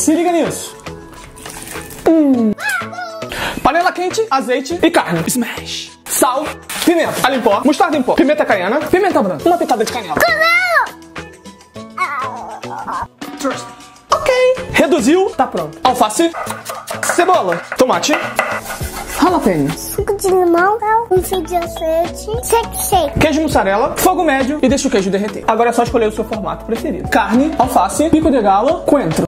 Se liga nisso. Panela quente, azeite e carne. Smash. Sal, pimenta, alho em pó, mostarda em pó, pimenta caiena, pimenta branca, uma pitada de canela. Ok. Reduziu, tá pronto. Alface, cebola, tomate, jalapeno, Suco de limão, um fio de azeite, shake. queijo mussarela, fogo médio e deixa o queijo derreter. Agora é só escolher o seu formato preferido. Carne, alface, pico de galo, coentro.